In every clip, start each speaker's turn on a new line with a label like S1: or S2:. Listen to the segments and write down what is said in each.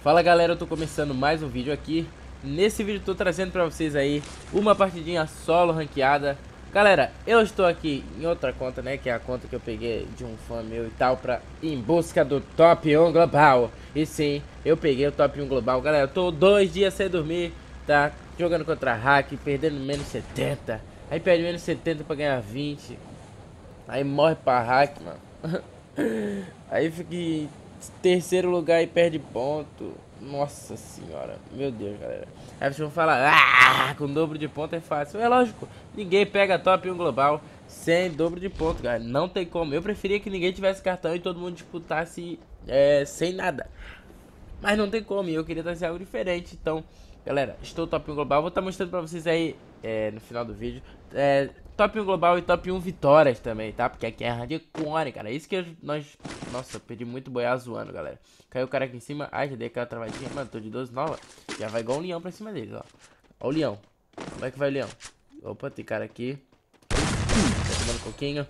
S1: Fala galera, eu tô começando mais um vídeo aqui. Nesse vídeo eu tô trazendo pra vocês aí uma partidinha solo ranqueada. Galera, eu estou aqui em outra conta, né, que é a conta que eu peguei de um fã meu e tal, em busca do top 1 global. E sim, eu peguei o top 1 global. Galera, eu tô 2 dias sem dormir, tá? Jogando contra hack, perdendo menos 70. Aí perde menos 70 pra ganhar 20. Aí morre pra hack, mano. Aí fica em terceiro lugar e perde ponto. Nossa senhora, meu Deus, galera. Aí vocês vão falar, com dobro de ponto é fácil. É lógico, ninguém pega top 1 global sem dobro de ponto, galera. Não tem como. Eu preferia que ninguém tivesse cartão e todo mundo disputasse sem nada. Mas não tem como, e eu queria trazer algo diferente. Então, galera, estou top 1 global. Vou estar mostrando pra vocês aí no final do vídeo top 1 global e top 1 vitórias também, tá? Porque aqui é hardcore, cara. Isso que nós... Nossa, eu perdi muito boiar zoando, galera. Caiu o cara aqui em cima. Ai, já dei aquela travadinha. Mano, tô de 12 nova. Já vai igual um leão pra cima deles, ó. Ó o leão. Como é que vai o leão? Opa, tem cara aqui. Tá tomando coquinho.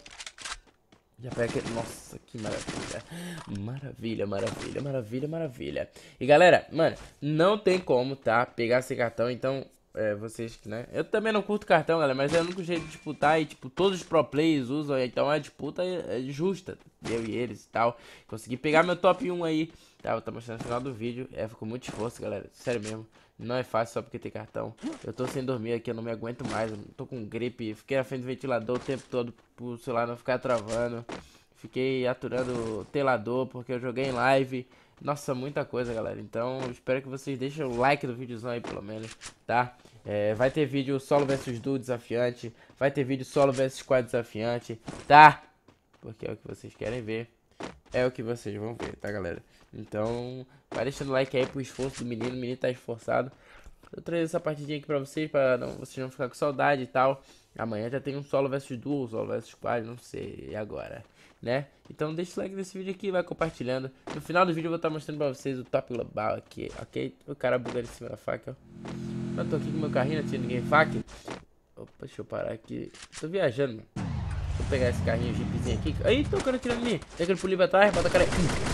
S1: Já pega aqui. Nossa, que maravilha. Maravilha, maravilha, maravilha, maravilha. E galera, mano, não tem como, tá? Pegar esse cartão, então... vocês que, né? Eu também não curto cartão, galera, mas é o único jeito de disputar e, tipo, todos os pro players usam, então a disputa é justa, eu e eles e tal. Consegui pegar meu top 1 aí, tá? Vou estar mostrando no final do vídeo, com muito esforço, galera, sério mesmo. Não é fácil só porque tem cartão. Eu tô sem dormir aqui, eu não me aguento mais, eu tô com gripe, fiquei na frente do ventilador o tempo todo pro celular não ficar travando. Fiquei aturando telador porque eu joguei em live. Nossa, muita coisa, galera. Então, espero que vocês deixem o like do videozão aí, pelo menos, tá? Vai ter vídeo solo versus duo desafiante. Vai ter vídeo solo versus squad desafiante, tá? Porque é o que vocês querem ver. É o que vocês vão ver, tá, galera? Então, vai deixando o like aí pro esforço do menino. O menino tá esforçado. Eu trago essa partidinha aqui pra vocês vocês não ficar com saudade e tal. Amanhã já tem um solo versus duo, solo versus squad, não sei, e agora, né? Então deixa o like nesse vídeo aqui, vai compartilhando. No final do vídeo eu vou estar mostrando pra vocês o top global aqui, ok? O cara bugando em cima da faca, ó. Eu tô aqui com meu carrinho, não tinha ninguém faca. Opa, deixa eu parar aqui. Tô viajando, mano. Vou pegar esse carrinho, jeepzinho aqui. Aí, tô cara tirando em mim. Tem aquele pulinho pra trás, bota a cara aí.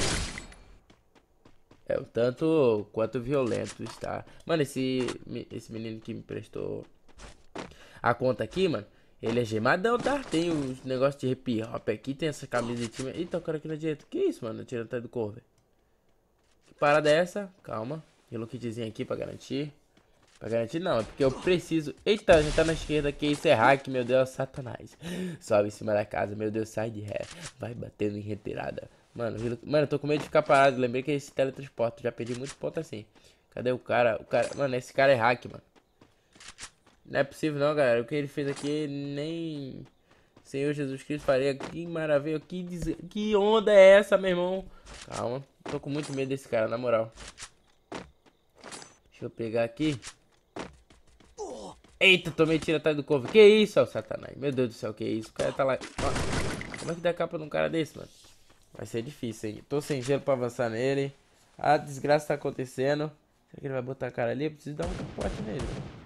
S1: O tanto quanto violento está. Mano, esse menino que me prestou a conta aqui, mano, ele é gemadão, tá? Tem os negócios de hip hop aqui, tem essa camisa de time. Eita, o cara aqui na direita. Que isso, mano? Tirando até do cover. Que parada é essa? Calma. Tem um kitzinho aqui pra garantir. Pra garantir não, é porque eu preciso... Eita, já tá na esquerda aqui, isso é hack, meu Deus, satanás. Sobe em cima da casa, meu Deus, sai de ré. Vai batendo em retirada. Mano, eu tô com medo de ficar parado, lembrei que esse teletransporte, já perdi muito ponto assim. Cadê o cara? Mano, esse cara é hack, mano. Não é possível não, galera, o que ele fez aqui nem... Senhor Jesus Cristo faria, que maravilha, que onda é essa, meu irmão? Calma, tô com muito medo desse cara, na moral. Deixa eu pegar aqui. Eita, tomei tiro atrás do cover. Que isso, ó, satanás. Meu Deus do céu, que isso. O cara tá lá. Ó, como é que dá capa num cara desse, mano? Vai ser difícil, hein? Tô sem gelo pra avançar nele. A desgraça tá acontecendo. Será que ele vai botar a cara ali? Eu preciso dar um capote nele.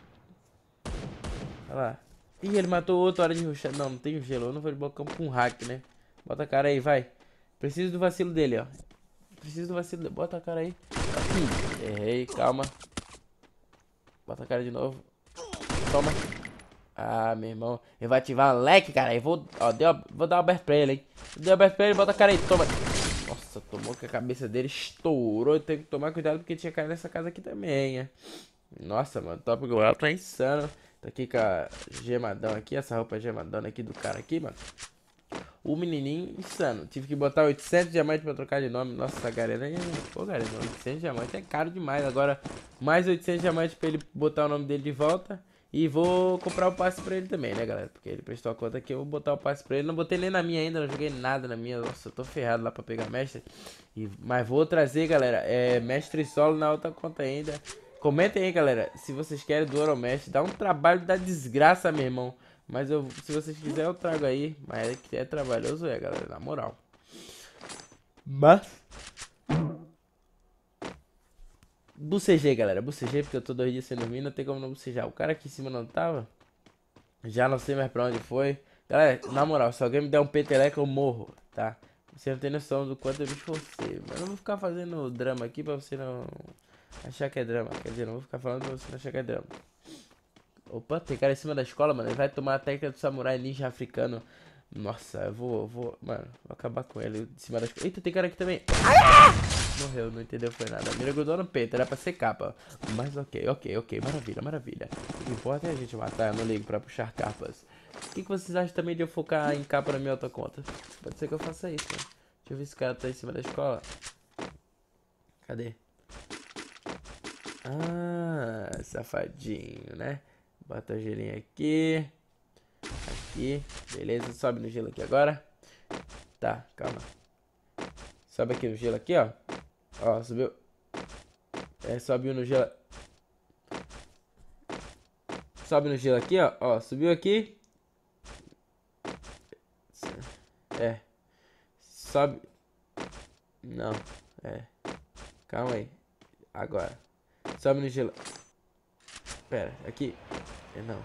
S1: Olha lá. Ih, ele matou outro, hora de rushar. Não, não tem gelo. Eu não vou de bocão com um hack, né? Bota a cara aí, vai. Preciso do vacilo dele, ó. Preciso do vacilo dele. Bota a cara aí. Errei, calma. Bota a cara de novo. Toma. Ah, meu irmão. Ele vai ativar um leque, cara. Eu vou, ó, vou dar o aberto pra ele, hein. Deu aberto pra ele, bota a cara aí. Toma. Nossa, tomou que a cabeça dele estourou. Eu tenho que tomar cuidado porque tinha caído nessa casa aqui também, hein. Nossa, mano. Top Global tá insano. Tô aqui com a gemadão aqui. Essa roupa gemadona aqui do cara aqui, mano. O menininho insano. Tive que botar 800 diamantes pra trocar de nome. Nossa, essa galera aí... Pô, galera, 800 diamantes é caro demais. Agora, mais 800 diamantes pra ele botar o nome dele de volta. E vou comprar o passe pra ele também, né, galera? Porque ele prestou a conta aqui, eu vou botar o passe pra ele. Não botei nem na minha ainda, não joguei nada na minha. Nossa, eu tô ferrado lá pra pegar mestre. Mas vou trazer, galera, mestre solo na outra conta ainda. Comentem aí, galera, se vocês querem do Ouro Mestre. Dá um trabalho da desgraça, meu irmão. Mas se vocês quiserem, eu trago aí. Mas é trabalhoso, galera, na moral. Mas... Bucejei, galera, bucejei porque eu tô 2 dias sem dormir, não tem como não bucejar. O cara aqui em cima não tava. Já não sei mais pra onde foi. Galera, na moral, se alguém me der um peteleco, eu morro, tá? Você não tem noção do quanto eu me esforcei. Mas eu não vou ficar fazendo drama aqui pra você não achar que é drama. Quer dizer, não vou ficar falando pra você não achar que é drama. Opa, tem cara em cima da escola, mano. Ele vai tomar a técnica do samurai ninja africano. Nossa, eu vou... Mano, vou acabar com ele em cima da escola. Eita, tem cara aqui também. Morreu, não entendeu, foi nada. A mira grudou no peito, era pra ser capa. Mas ok, maravilha, maravilha. O que importa é a gente matar, eu não ligo pra puxar capas. O que vocês acham também de eu focar em capa na minha outra conta? Pode ser que eu faça isso, mano. Deixa eu ver se esse cara tá em cima da escola. Cadê? Ah, safadinho, né? Bota o gelinho aqui. Aqui, beleza, sobe no gelo aqui agora. Tá, calma. Sobe aqui no gelo aqui, ó. Ó, subiu. Subiu no gelo. Sobe no gelo aqui, ó. Ó, subiu aqui. Sobe. Não, calma aí. Agora. Sobe no gelo. Pera, aqui. Não.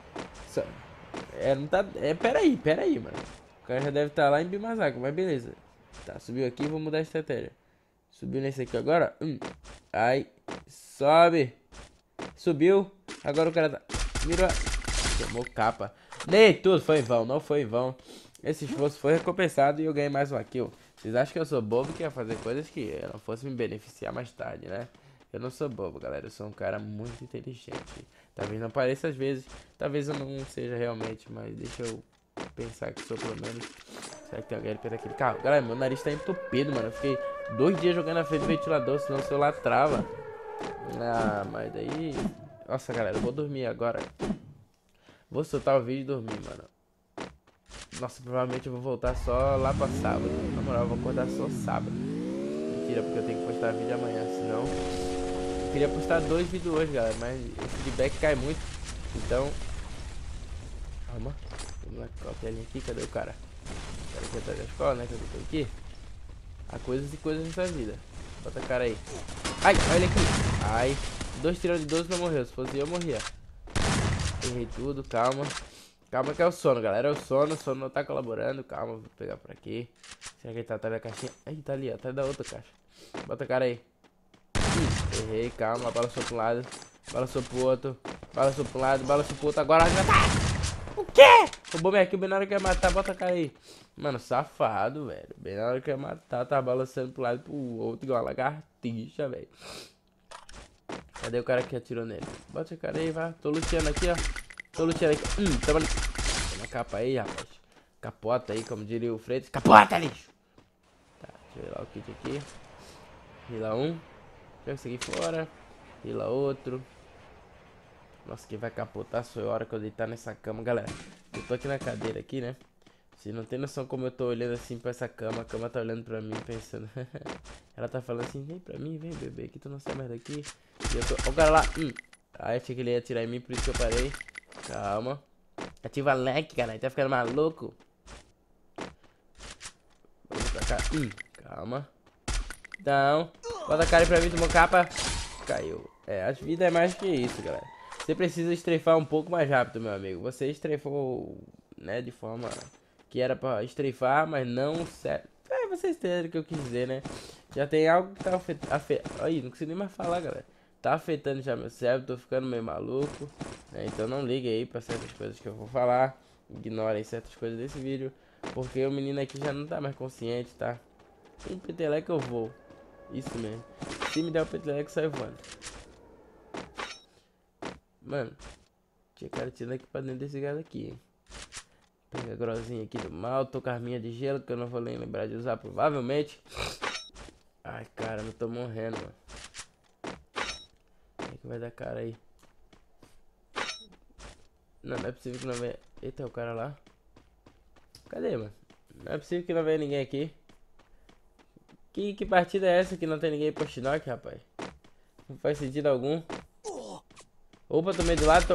S1: Não tá. Pera aí, mano. O cara já deve estar lá em Bimazaco, mas beleza. Tá, subiu aqui, vou mudar a estratégia. Subiu nesse aqui agora. Aí. Sobe. Subiu. Agora o cara tá. Mirou. Tomou capa. Nem tudo foi em vão, não foi em vão. Esse esforço foi recompensado e eu ganhei mais uma kill. Vocês acham que eu sou bobo que ia fazer coisas que não fosse me beneficiar mais tarde, né? Eu não sou bobo, galera. Eu sou um cara muito inteligente. Talvez não pareça às vezes. Talvez eu não seja realmente, mas deixa eu pensar que sou pelo menos. Será que tem alguém perto daquele carro? Galera, meu nariz tá entupido, mano. Eu fiquei 2 dias jogando na frente do ventilador, senão o celular trava. Ah, mas daí... Nossa, galera, eu vou dormir agora. Vou soltar o vídeo e dormir, mano. Nossa, provavelmente eu vou voltar só lá pra sábado. Na moral, eu vou acordar só sábado. Mentira, porque eu tenho que postar vídeo amanhã, senão... Eu queria postar 2 vídeos hoje, galera, mas o feedback cai muito. Então... Calma. Vamos lá, cautelinha aqui, cadê o cara? O cara aqui atrás da escola, né, que eu tô aqui. Há coisas e coisas nessa vida. Bota a cara aí. Ai, olha ele aqui. Ai, 2 tiros de 12 não morreu, se fosse eu morria. Errei tudo, calma. Calma que é o sono, galera, é o sono não tá colaborando. Calma, vou pegar por aqui. Será que ele tá atrás da caixinha? Ai, tá ali, ó, atrás da outra caixa. Bota a cara aí. Errei, calma, balançou pro lado. Balançou pro outro. Balançou pro lado, balançou pro outro. Agora já tá. O quê? Roubou minha kill, bem na hora que ia matar, bota a cara aí. Mano, safado, velho. Bem na hora que ia matar, tá balançando pro lado e pro outro, igual uma lagartixa, velho. Cadê o cara que atirou nele? Bota a cara aí, vai. Tô luteando aqui, ó. Tô luteando aqui. Toma na capa aí, rapaz. Capota aí, como diria o Freitas. Capota, lixo! Tá, deixa eu virar o kit aqui. Rila um. Joga isso aqui fora. Rila outro. Nossa, quem vai capotar foi a hora que eu deitar nessa cama, galera. Eu tô aqui na cadeira aqui, né? Você não tem noção como eu tô olhando assim pra essa cama. A cama tá olhando pra mim pensando. Ela tá falando assim, vem pra mim, vem bebê, que tu não sai mais daqui. E eu tô... Ó o cara lá. Aí achei que ele ia atirar em mim, por isso que eu parei. Calma. Ativa leque, cara. Tá ficando maluco. Vamos pra cá. Calma. Então. Bota a cara aí pra mim, tomou capa. Caiu. A vida é mais que isso, galera. Você precisa estrefar um pouco mais rápido, meu amigo. Você estrefou, né, de forma que era pra estrefar, mas não certo. Vocês entenderam o que eu quis dizer, né? Já tem algo que tá afetando. Aí, não consigo nem mais falar, galera. Tá afetando já meu cérebro, tô ficando meio maluco, né? Então não ligue aí pra certas coisas que eu vou falar. Ignorem certas coisas desse vídeo, porque o menino aqui já não tá mais consciente, tá? Um peteleco eu vou. Isso mesmo. Se me der o peteleco, sai voando. Mano, tinha cara tirando aqui pra dentro desse gado aqui, hein? Pega a grosinha aqui do mal. Tô com a arminha de gelo que eu não vou nem lembrar de usar provavelmente. Ai, cara, eu tô morrendo, mano. Quem é que vai dar cara aí? Não é possível que não venha... Eita, é o cara lá. Cadê, mano? Não é possível que não venha ninguém aqui. Que partida é essa que não tem ninguém pra Shinock, rapaz? Não faz sentido algum. Opa, tomei do lado.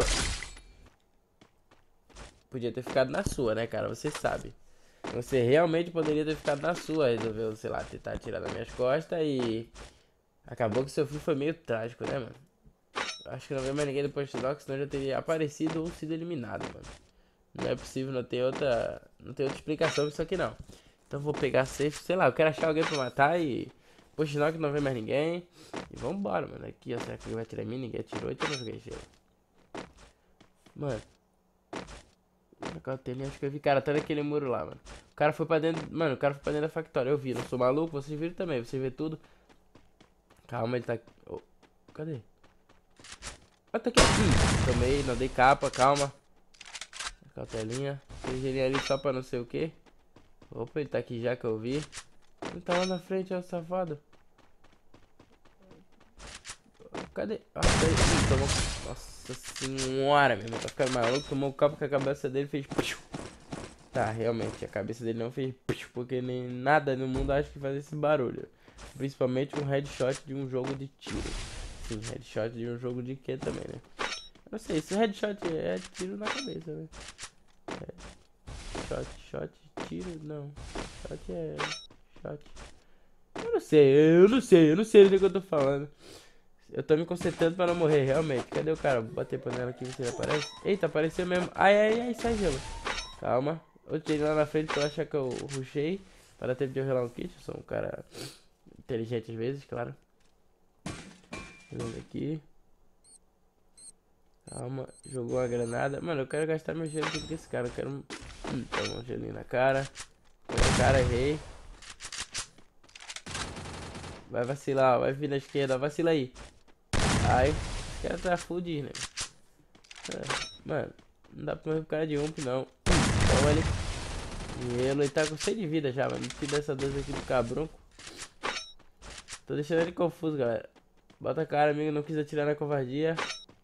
S1: Podia ter ficado na sua, né, cara? Você sabe. Você realmente poderia ter ficado na sua. Resolveu, sei lá, tentar atirar nas minhas costas e... Acabou que seu fim foi meio trágico, né, mano? Acho que não veio mais ninguém depois do Doc, senão já teria aparecido ou sido eliminado, mano. Não é possível, não tem outra explicação pra isso aqui, não. Então vou pegar safe, sei lá, eu quero achar alguém pra matar e... Por sinal que não vem mais ninguém. E vambora, mano. Aqui, ó, será que alguém vai atirar em mim? Ninguém atirou, então eu não joguei gelo. Mano. Acho que eu vi, cara, tá naquele muro lá, mano. O cara foi pra dentro, mano, o cara foi pra dentro da factória. Eu vi, não sou maluco, vocês viram também, você vê tudo. Calma, ele tá... Oh, cadê? Ah, tá aqui. Tomei, não dei capa, calma. Cautelinha. Tem gelinho ali só pra não sei o que. Opa, ele tá aqui já que eu vi. Ele tá lá na frente, ó, safado. Cadê? Ah, tá aí. Tomou... Nossa senhora, meu irmão. Tá ficando maluco. Tomou o capa com a cabeça dele fez... Tá, realmente, a cabeça dele não fez... Porque nem nada no mundo acha que faz esse barulho. Principalmente um headshot de um jogo de tiro. Sim, headshot de um jogo de quê também, né? Eu não sei, se headshot é tiro na cabeça, né? Shot, tiro, não. Shot é... Shot. Eu não sei do que eu tô falando. Eu tô me concentrando pra não morrer, realmente. Cadê o cara? Vou bater panela aqui, você aparece. Eita, apareceu mesmo. Ai, sai gelo. Calma. Eu tirei lá na frente pra achar que eu rushei. Para dar tempo de eu relar um kit. Eu sou um cara inteligente às vezes, claro. Vendo aqui. Calma, jogou uma granada. Mano, eu quero gastar meu gelo com esse cara. Eu quero... Toma um gelinho na cara. O cara, errei. Vai vacilar, ó. Vai vir na esquerda. Vacila aí. Ai, esse cara tá fudido, né? Mano, não dá pra morrer pro cara de ump, não. Toma ele. Ele tá com 100 de vida já, mano. Tira essa 2 aqui do cabrunco. Tô deixando ele confuso, galera. Bota a cara, amigo. Não quis atirar na covardia.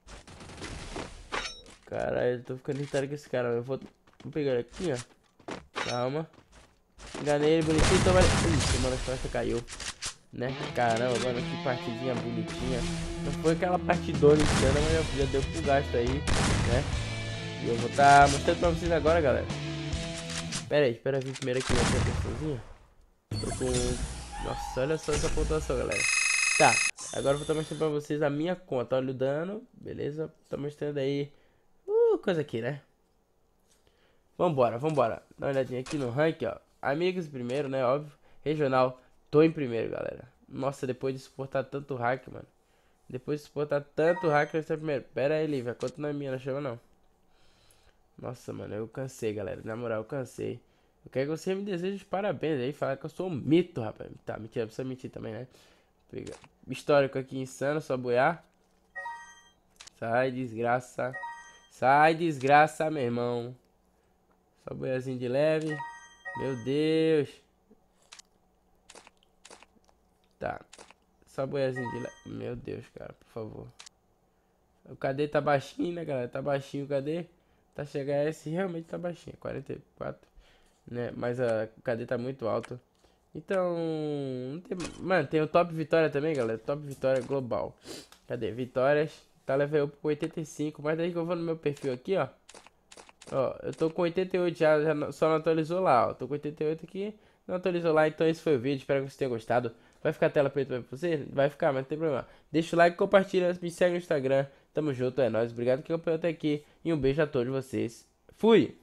S1: Caralho, tô ficando irritado com esse cara. Eu vou pegar ele aqui, ó. Calma. Enganei ele, bonitinho. Toma ele. Tomando as costas, caiu. Né? Caramba, mano, que partidinha bonitinha. Não foi aquela partidona insana, mas já deu pro gasto aí, né? E eu vou estar mostrando pra vocês agora, galera. Pera aí, espera vir primeiro aqui nessa pessoazinha. Tô com... Nossa, olha só essa pontuação, galera. Tá, agora eu vou estar mostrando pra vocês a minha conta. Olha o dano, beleza? Tô mostrando aí... coisa aqui, né? Vambora. Dá uma olhadinha aqui no rank, ó. Amigos primeiro, né? Óbvio. Regional. Tô em primeiro, galera. Nossa, depois de suportar tanto hack, mano. Depois de suportar tanto hack, eu estou em primeiro. Pera aí, Lívia. A conta não é minha, não chama não. Nossa, mano, eu cansei, galera. Na moral, eu cansei. Eu quero que você me deseje os parabéns aí. Falar que eu sou um mito, rapaz. Tá, mentira. Precisa mentir também, né? Pegar. Histórico aqui insano, só boiar. Sai, desgraça. Sai, desgraça, meu irmão. Só boiazinho de leve. Meu Deus. Tá. Só boiazinho de leve. Meu Deus, cara, por favor. O KD tá baixinho, né, galera? Tá baixinho o KD. Tá chegando esse realmente tá baixinho. 44, né? Mas o KD tá muito alto. Então, mano, tem o top vitória também, galera. Top vitória global. Cadê? Vitórias. Tá level up com 85. Mas daí que eu vou no meu perfil aqui, ó. Ó, eu tô com 88 já só não atualizou lá, ó. Tô com 88 aqui, não atualizou lá. Então esse foi o vídeo, espero que vocês tenham gostado. Vai ficar a tela preta pra você? Vai ficar, mas não tem problema. Deixa o like, compartilha, me segue no Instagram. Tamo junto, é nóis. Obrigado que acompanhou até aqui. E um beijo a todos vocês. Fui!